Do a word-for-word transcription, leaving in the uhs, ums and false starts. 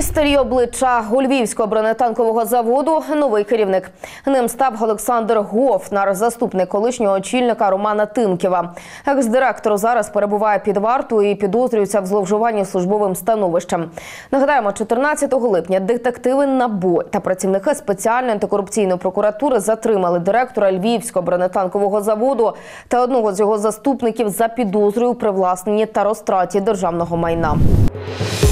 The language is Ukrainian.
старі обличчя у Львівського бронетанкового заводу – новий керівник. Ним став Олександр Гофнар, заступник колишнього очільника Романа Тимкєва. Екс-директор зараз перебуває під вартою і підозрюється в зловживанні службовим становищем. Нагадаємо, чотирнадцятого липня детективи НАБУ та працівники спеціальної антикорупційної прокуратури затримали директора Львівського бронетанкового заводу та одного з його заступників за підозрою у привласненні та розтраті державного майна.